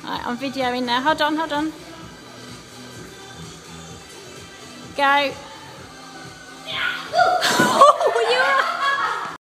Right, I'm videoing now. Hold on, hold on. Go.